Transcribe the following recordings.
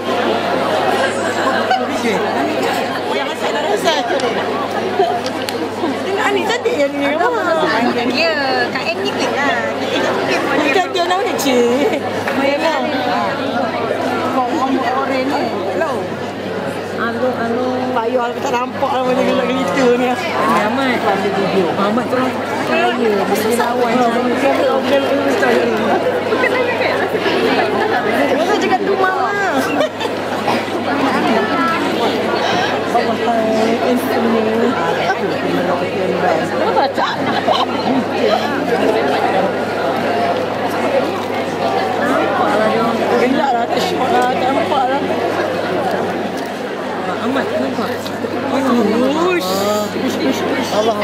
Ni cantik je ni. Ya, Kak M ni klik lah. Bukan dia nama ni cik. Memang. Kau orang ni. Hello. Alo. Payuh aku tak nampak lah macam gelak gitu ni. Ahmad. Ahmad tu saya. Dia lawan saya. Bukan lagi kan? Masa cakap tu mama. Baca. Nampaklah dia orang. Gelak lah, tak syok lah, tak nampak lah. Ahmad nampak. Ush. Allah.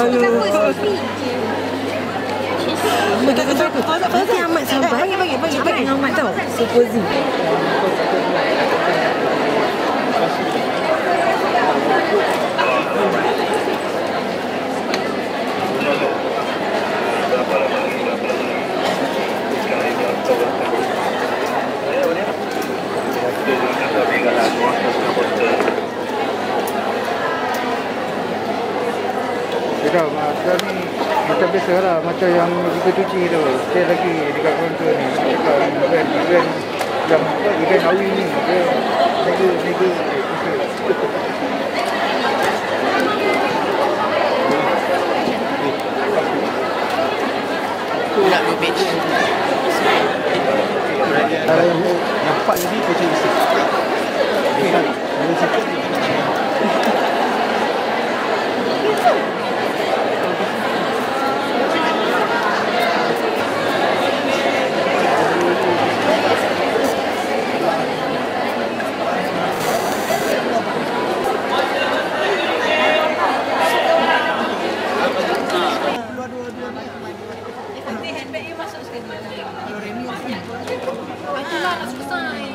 Nanti Ahmad sampai. Bagi Ahmad tahu. Suposi. Tidak, macam ni macam biasa lah, macam yang kita cuci tu. Saya lagi dekat kaunter ni, dekat event yang event Awi ni, dia nego tu nak dua page. Kalau yang nampak jadi macam isi. Okey kan? Kalau sikit ni. Handbag you masuk sekali. Itulah nak selesai.